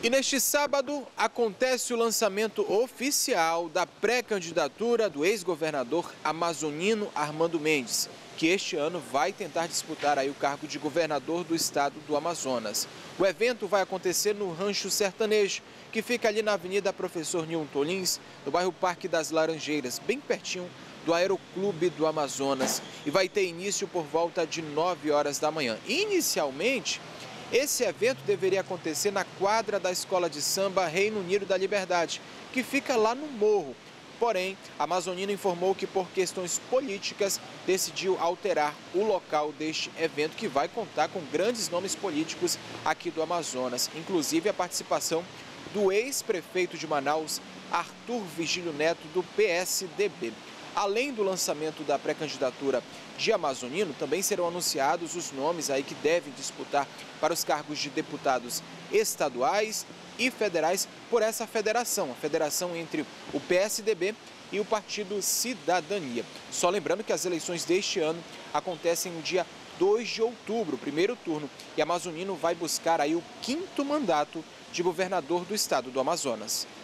E neste sábado acontece o lançamento oficial da pré-candidatura do ex-governador amazonino Armando Mendes, que este ano vai tentar disputar aí o cargo de governador do estado do Amazonas. O evento vai acontecer no Rancho Sertanejo, que fica ali na Avenida Professor Newton Lins, no bairro Parque das Laranjeiras, bem pertinho do Aeroclube do Amazonas, e vai ter início por volta de 9 horas da manhã. Inicialmente, esse evento deveria acontecer na quadra da Escola de Samba Reino Unido da Liberdade, que fica lá no morro. Porém, a Amazonina informou que por questões políticas decidiu alterar o local deste evento, que vai contar com grandes nomes políticos aqui do Amazonas, inclusive a participação do ex-prefeito de Manaus, Arthur Virgílio Neto, do PSDB. Além do lançamento da pré-candidatura de amazonino, também serão anunciados os nomes aí que devem disputar para os cargos de deputados estaduais e federais por essa federação, a federação entre o PSDB e o Partido Cidadania. Só lembrando que as eleições deste ano acontecem no dia 2 de outubro, primeiro turno, e amazonino vai buscar aí o 5º mandato de governador do estado do Amazonas.